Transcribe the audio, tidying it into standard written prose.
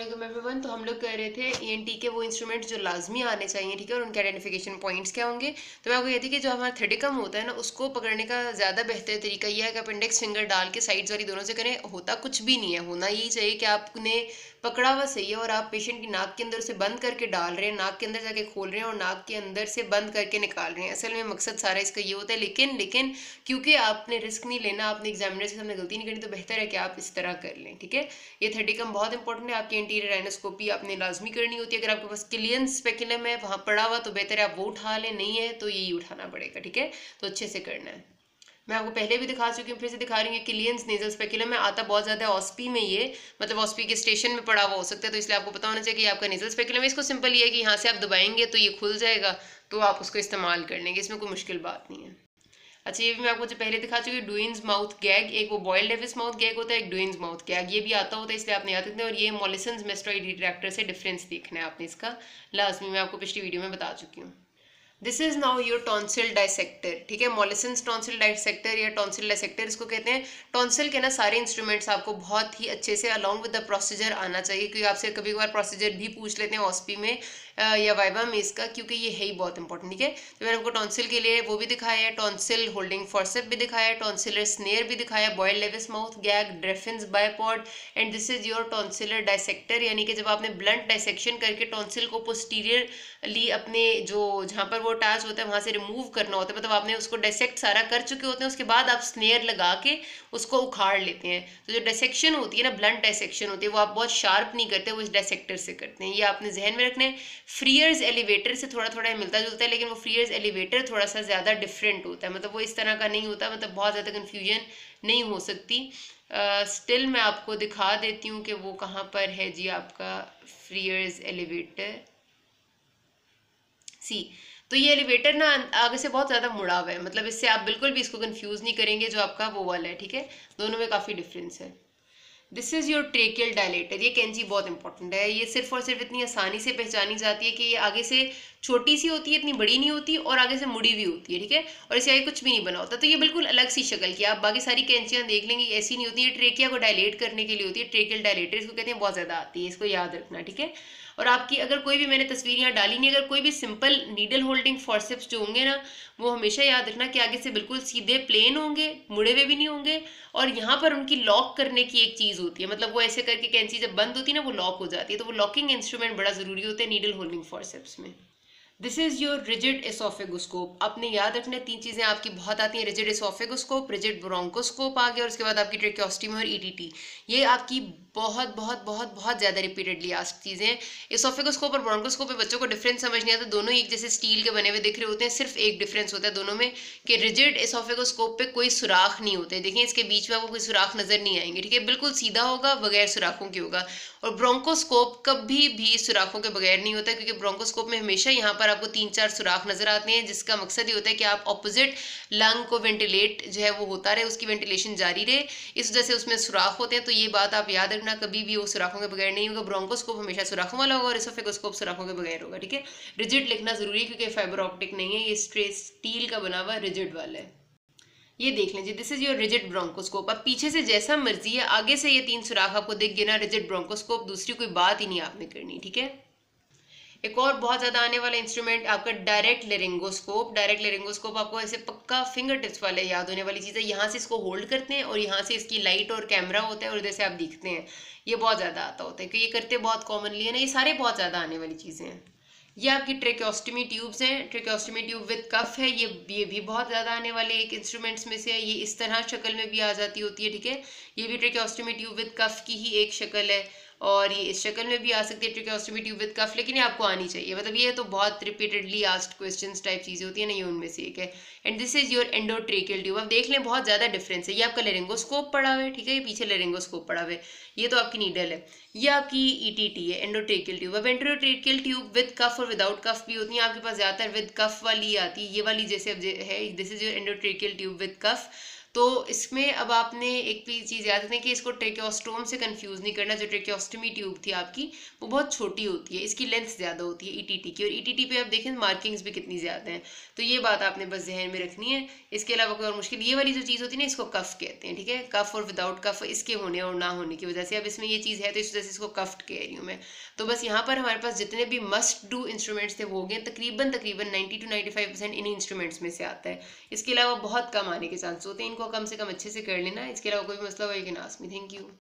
अस्सलाम एवरीवन। तो हम लोग कर रहे थे ईएनटी के वो इंस्ट्रूमेंट जो लाजमी आने चाहिए, ठीक है, और उनके आइडेंटिफिकेशन पॉइंट्स क्या होंगे। तो मैं आपको कहती कि जो हमारा थ्रेडिकम होता है ना, उसको पकड़ने का ज़्यादा बेहतर तरीका यह है कि आप इंडेक्स फिंगर डाल के साइड्स वाली दोनों से करें। होता कुछ भी नहीं है, होना यही चाहिए कि आपने पकड़ा हुआ सही है और आप पेशेंट की नाक के अंदर से बंद करके डाल रहे हैं, नाक के अंदर जाके खोल रहे हैं और नाक के अंदर से बंद करके निकाल रहे हैं। असल में मकसद सारा इसका ये होता है, लेकिन क्योंकि आपने रिस्क नहीं लेना, आपने एग्जामिनर के सामने गलती नहीं करनी, तो बेहतर है कि आप इस तरह कर लें, ठीक है। ये थ्रेडिकम बहुत इंपॉर्टेंट है। आपकी एंटीरियर राइनोस्कोपी आपने लाजमी करनी होती है। अगर आपके पास किलियन स्पेकुलम है वहाँ पड़ा हुआ तो बेहतर है आप वो उठा लें, नहीं है तो यही उठाना पड़ेगा, ठीक है। तो अच्छे से करना है। मैं आपको पहले भी दिखा चुकी हूँ, फिर से दिखा रही हूँ। किलियंस नेजल स्पेकुलम में आता बहुत ज़्यादा है ऑस्पी में, ये मतलब ऑस्पी के स्टेशन में पड़ा हुआ हो सकता है, तो इसलिए आपको पता होना चाहिए कि आपका नेजल स्पेकुलम है। इसको सिंपल ये है कि यहाँ से आप दबाएंगे तो ये खुल जाएगा, तो आप उसको इस्तेमाल कर लेंगे, इसमें कोई मुश्किल बात नहीं है। अच्छा, ये भी मैं आपको जो पहले दिखा चुकी हूँ, डुइन्स माउथ गैग। एक वो बॉयल्ड डेविस माउथ गैग होता है, एक डुइन्स माउथ गैग, ये भी आता होता है, इसलिए आपने याद रखना है। और ये मोलिसन्स मेस्टोइड रिट्रैक्टर से डिफरेंस देखना है आपने इसका, लाजमी, मैं आपको पिछली वीडियो में बता चुकी हूँ। This is now your tonsil dissector, ठीक है। मोलिसन्स टॉन्सिल डाइसेक्टर या टॉन्सिल डाइसेक्टर इसको कहते हैं। टॉन्सिल के ना सारे इंस्ट्रूमेंट्स आपको बहुत ही अच्छे से अलॉन्ग विद द प्रोसीजर आना चाहिए, क्योंकि आपसे कभी कभार प्रोसीजर भी पूछ लेते हैं ऑस्पी में या वाइवा में इसका, क्योंकि ये है ही बहुत इंपॉर्टेंट, ठीक है। तो मैंने आपको टॉन्सिल के लिए वो भी दिखाया है, टॉन्सिल होल्डिंग फॉर्सेप भी दिखाया है, टॉन्सिलर स्नेयर भी दिखाया, Boyle Davis mouth gag, Draffin's bipod, and this is your tonsillar dissector, यानी कि जब आपने ब्लंट डाइसेक्शन करके टॉन्सिल को पोस्टीरियरली अपने जो जहाँ पर वो अटैच होता है वहाँ से रिमूव करना होता है, मतलब आपने उसको डाइसेक्ट सारा कर चुके होते हैं, उसके बाद आप स्नेयर लगा के उसको उखाड़ लेते हैं। तो जो डाइसेक्शन होती है ना, ब्लंट डाइसेक्शन होती है, वो आप बहुत शार्प नहीं करते, वो इस डाइसेक्टर से करते हैं। ये आपने जहन में रखना है। फ्रीयर्स एलिवेटर से थोड़ा थोड़ा मिलता जुलता है, लेकिन वो फ्रीयर्स एलिवेटर थोड़ा सा ज़्यादा डिफरेंट होता है, मतलब वो इस तरह का नहीं होता, मतलब बहुत ज़्यादा कन्फ्यूजन नहीं हो सकती। स्टिल मैं आपको दिखा देती हूँ कि वो कहाँ पर है जी, आपका फ्रीयर्स एलिवेटर सी। तो ये एलिवेटर ना आगे से बहुत ज़्यादा मुड़ा हुआ है, मतलब इससे आप बिल्कुल भी इसको कंफ्यूज नहीं करेंगे, जो आपका वो वाला है, ठीक है। दोनों में काफ़ी डिफरेंस है। This is your tracheal dilator. ये कैंची बहुत इंपॉर्टेंट है, ये सिर्फ और सिर्फ इतनी आसानी से पहचानी जाती है कि ये आगे से छोटी सी होती है, इतनी बड़ी नहीं होती, और आगे से मुड़ी हुई होती है, ठीक है, और इससे आगे कुछ भी नहीं बना होता। तो ये बिल्कुल अलग सी शक्ल की, आप बाकी सारी कैंचियाँ देख लेंगे ऐसी नहीं होती, ये ट्रेकिया को डायलेट करने के लिए होती है। ट्रेकियल डायलेटर इसको कहते हैं, बहुत ज़्यादा आती है, इसको याद रखना, ठीक है। और आपकी अगर कोई भी, मैंने तस्वीर यहाँ डाली नहीं, अगर कोई भी सिंपल नीडल होल्डिंग फॉर्सेप्स जो होंगे ना, वो हमेशा याद रखना कि आगे से बिल्कुल सीधे प्लेन होंगे, मुड़े हुए भी नहीं होंगे, और यहाँ पर उनकी लॉक करने की एक चीज़ होती है, मतलब वो ऐसे करके कैंची जब बंद होती है ना, वो लॉक हो जाती है, तो वो लॉकिंग इंस्ट्रूमेंट बड़ा ज़रूरी होता है नीडल होल्डिंग फॉर्सेप्स में। This is your rigid oesophagoscope. आपने याद रखना है, तीन चीज़ें आपकी बहुत आती हैं, रिजिड एसोफेगोस्कोप, रिजिड ब्रोंकोस्कोप आ गया, और उसके बाद आपकी ट्रेकियोस्टोमी और ईटीटी। ये आपकी बहुत बहुत बहुत बहुत ज़्यादा रिपीटेडली आस्क्ड चीज़ें। एसोफेगोस्कोप और ब्रोंकोस्कोप में बच्चों को डिफरेंस समझ नहीं आता, दोनों एक जैसे स्टील के बने हुए दिख रहे होते हैं, सिर्फ एक डिफरेंस होता है दोनों में कि रिजिड एसोफेगोस्कोप पे कोई सुराख नहीं होते। देखिए इसके बीच में आपको कोई सुराख नजर नहीं आएंगे, ठीक है, बिल्कुल सीधा होगा, बगैर सुराखों के होगा। और ब्रोंकोस्कोप कभी भी सुराखों के बगैर नहीं होता, क्योंकि ब्रोंकोस्कोप में हमेशा यहाँ पर आपको 3-4 सुराख नजर आते हैं, जिसका मकसद ये होता है कि आप ऑपोजिट लंग को वेंटिलेट जो है वो होता रहे, उसकी वेंटिलेशन जारी रहे, इस वजह से उसमें सुराख होते हैं। तो ये बात आप याद रखना, कभी भी वो सुराखों के बगैर नहीं होगा। ब्रोंकोस्कोप हमेशा सुराखों वाला होगा और एसोफेगोस्कोप सुराखों के बगैर होगा, ठीक है। रिजिड लिखना जरूरी है, क्योंकि फाइबर ऑप्टिक नहीं है, ये स्टील का बना हुआ रिजिड वाला है। ये देख लीजिए, this is your rigid bronchoscope. अब पीछे से जैसा मर्जी है, आगे से ये 3 सुराख आपको दिख गए ना, रिजिड ब्रोंकोस्कोप, दूसरी कोई बात ही नहीं आपने करनी, ठीक है। एक और बहुत ज़्यादा आने वाला इंस्ट्रूमेंट आपका डायरेक्ट लेरिंगोस्कोप। डायरेक्ट लेरिंगोस्कोप आपको ऐसे पक्का फिंगर टिप्स वाले याद होने वाली चीज़ है। यहाँ से इसको होल्ड करते हैं और यहाँ से इसकी लाइट और कैमरा होता है और इधर से आप दिखते हैं। ये बहुत ज़्यादा आता होता है, क्योंकि ये करते बहुत कॉमनली है ना, ये सारे बहुत ज़्यादा आने वाली चीज़ें हैं। ये आपकी ट्रेकियोस्टोमी ट्यूब्स हैं, ट्रेकियोस्टोमी ट्यूब विद कफ है, ये भी बहुत ज़्यादा आने वाले एक इंस्ट्रूमेंट्स में से है। ये इस तरह शक्ल में भी आ जाती होती है, ठीक है। ये भी ट्रेकियोस्टोमी ट्यूब विद कफ की ही एक शक्ल है, और ये इस शक्ल में भी आ सकती है ट्रेकियोस्टोमी ट्यूब विद कफ, लेकिन ये आपको आनी चाहिए, मतलब ये तो बहुत रिपीटेडली आस्क्ड क्वेश्चंस टाइप चीज़ें होती है ना, ये उनमें से एक है। And this is your endotracheal tube. अब देख लें बहुत ज़्यादा डिफरेंस है, ये आपका लेरिंगोस्कोप पड़ा हुआ है, ठीक है, ये पीछे लेरिंगोस्कोप पड़ा हुआ है, ये तो आपकी नीडल है। ये आपकी ईटीटी है, एंडोट्रेकियल ट्यूब। अब एंडोट्रेकियल ट्यूब विद कफ और विदाउट कफ भी होती है, आपके पास ज़्यादातर विद कफ वाली आती है, ये वाली जैसे अब है, this is your endotracheal tube with cuff. तो इसमें अब आपने एक चीज़ याद रखनी कि इसको ट्रेकियोस्टोम से कंफ्यूज नहीं करना। जो ट्रेकियोस्टोमी ट्यूब थी आपकी वो बहुत छोटी होती है, इसकी लेंथ ज़्यादा होती है ईटीटी की, और ईटीटी पे आप देखें मार्किंग्स भी कितनी ज़्यादा हैं। तो ये बात आपने बस जहन में रखनी है। इसके अलावा कोई और मुश्किल, ये वाली जो चीज़ होती है ना इसको कफ कहते हैं, ठीक है, कफ और विदाउट कफ इसके होने और ना होने की वजह से। अब इसमें ये चीज़ है तो इस वजह से इसको कफ्ड कह रही हूँ मैं। तो बस यहाँ पर हमारे पास जितने भी मस्ट डू इंस्ट्रूमेंट्स थे वो हो गए, तकरीबन 90 to 95% इन्हीं इंस्ट्रूमेंट्स में से आता है। इसके अलावा बहुत कम आने के चांस होते हैं, इनको कम से कम अच्छे से कर लेना। इसके अलावा कोई मसला हो कि ना आस्मी। Thank you.